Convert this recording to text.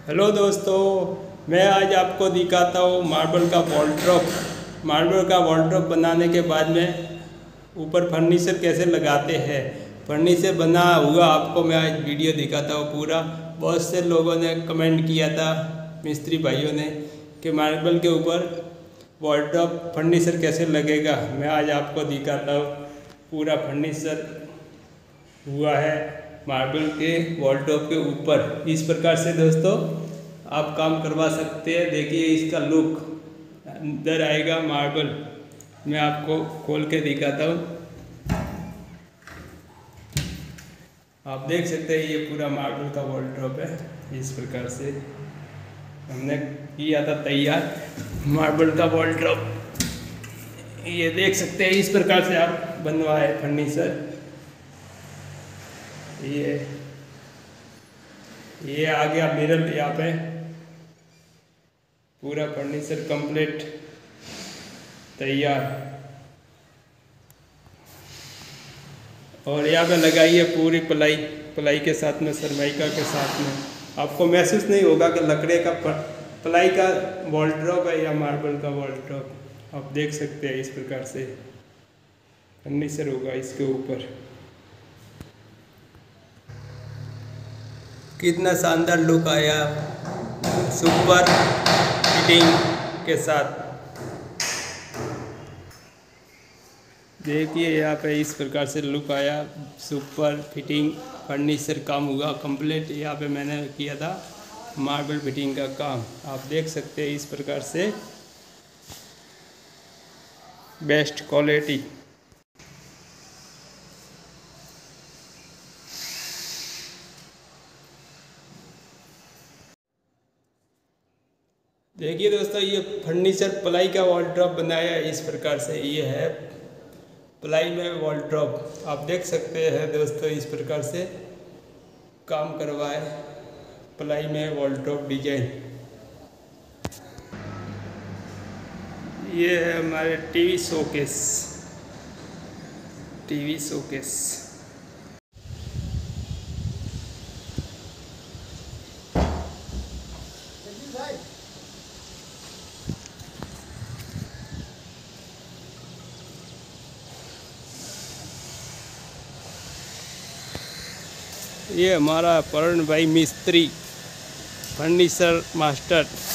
Hello दोस्तों, मैं आज आपको दिखाता हूँ मार्बल का वॉलड्रॉप। मार्बल का वॉलड्रॉप बनाने के बाद में ऊपर फर्नीचर कैसे लगाते हैं। फर्नीचर बना हुआ आपको मैं आज वीडियो दिखाता हूँ पूरा। बहुत से लोगों ने कमेंट किया था, मिस्त्री भाइयों ने, कि मार्बल के ऊपर वॉलड्रॉप फर्नीचर कैसे लगेगा। मैं आज आपको दिखाता हूँ पूरा फर्नीचर हुआ है मार्बल के वॉलड्रॉप के ऊपर। इस प्रकार से दोस्तों आप काम करवा सकते हैं। देखिए इसका लुक अंदर आएगा मार्बल। मैं आपको खोल के दिखाता हूँ। आप देख सकते हैं ये पूरा मार्बल का वॉलड्रॉप है। इस प्रकार से हमने किया था तैयार मार्बल का वॉलड्रॉप। ये देख सकते हैं इस प्रकार से आप बनवाए फर्नीचर। ये आ गया मिरर यहाँ पे। पूरा फर्नीचर कंप्लीट तैयार। और यहाँ पे लगाइए पूरी प्लाई के साथ में, सरमाइका के साथ में। आपको महसूस नहीं होगा कि लकड़े का प्लाई का वॉलड्रॉप है या मार्बल का वॉलड्रॉप। आप देख सकते हैं इस प्रकार से फर्नीचर होगा इसके ऊपर। कितना शानदार लुक आया सुपर फिटिंग के साथ। देखिए यहाँ पे इस प्रकार से लुक आया, सुपर फिटिंग फर्नीचर काम हुआ कंप्लीट। यहाँ पे मैंने किया था मार्बल फिटिंग का काम। आप देख सकते हैं इस प्रकार से बेस्ट क्वालिटी। देखिए दोस्तों, ये फर्नीचर प्लाई का वॉलड्रॉप बनाया इस प्रकार से। ये है प्लाई में वॉलड्रॉप। आप देख सकते हैं दोस्तों इस प्रकार से काम करवाए प्लाई में वॉलड्रॉप डिजाइन। ये है हमारे टीवी शोकेस। ये हमारा परण भाई मिस्त्री, फर्नीचर मास्टर।